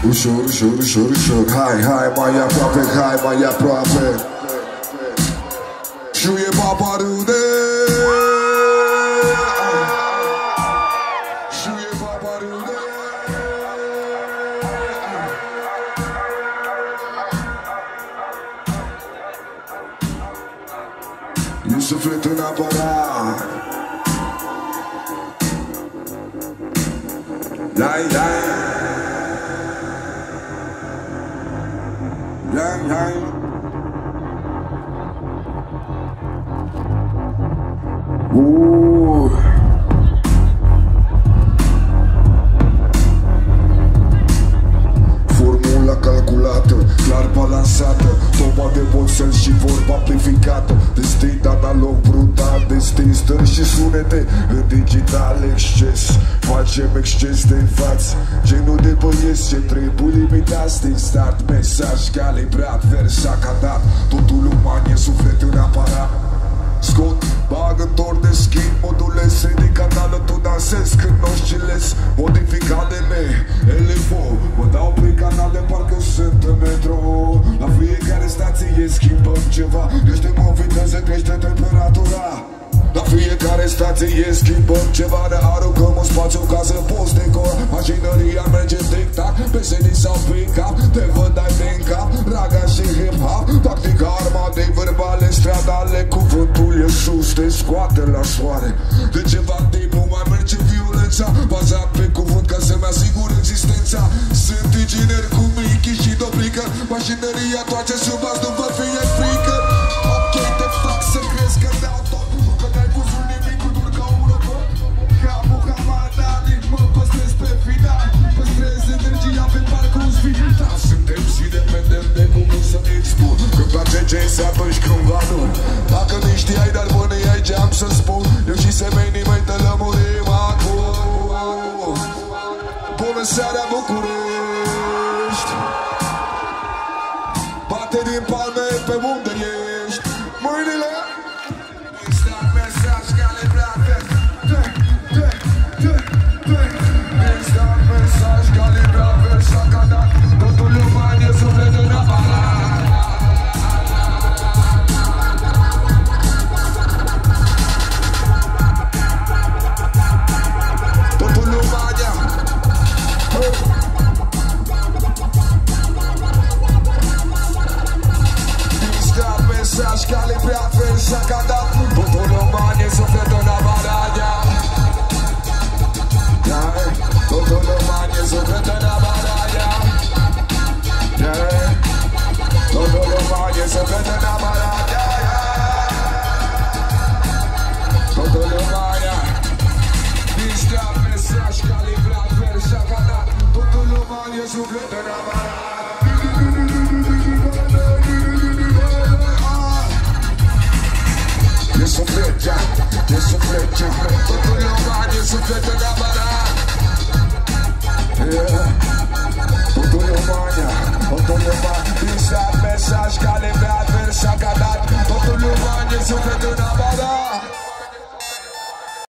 Ușor, ușor, ușor, ușor. Hai, hai, mai aproape, hai, mai aproape. Șuie baba râde. Șuie baba râde. E suflet în apărat. Lai, lai. Lai, lai. Formula calculată, clar balansată, topa de boțel și vorba amplificată. Destin analog brutal, destin stări și sunete în digital exces. Facem exces de față, genul de băieți ce trebuie limitați. Din start, mesaj calibrat, versa cadat. Totul uman e suflet în aparat. Scot, bag, întorc, deschid, modulez, ridic canală, tu dansezi când oscilez. Modificat de elefo, mă dau prin canal de parcă sunt în metro. La fiecare stație schimbăm ceva, creștem o viteză, crește temperatura. La fiecare stație schimbăm ceva, ne aruncăm în spațiu ca să poți decora. Mașinăria merge tic-tac, pe sedii sau pick-up, te văd ai din cap, raga și hip-hop. Tactica armadei verbale, stradale, cuvântul e sus, te scoate la soare. De ceva timp nu mai merge violența, bazat pe cuvânt ca să-mi asigur existența. Sunt inginer cu Mickey și Dobrică, mașinăria toace sub bas, nu vă fie frică. Ok, te fac să crezi că dau tot, că n-ai pus-ul nimicul dur ca un robot. Ca Muhammad Ali, mă păstrez pe final, păstrez energia pe parcurs vital. Suntem și dependem de cuvânt să expun, că place ce se atunci când va nu. Dacă nu știai, dar bănuiai ce am să spun, eu și semenii mei te lămurim acum. Bună seara, București! Bate din palme pe unde ești, mâinile! Instant mesaj calibrat, instant mesaj calibrat, versa cadat, totul uman e suflet în aparat. Totul uman e. Instant mesaj calibrat, versa cadat, totul uman e suflet în aparat. Totul uman e suflet în aparat. Totul uman e suflet în aparat. Totul uman e. Instant mesaj calibrat, versa cadat, totul uman e suflet în aparat. E suflet, e suflet, totul uman e suflet în aparat. Yeah.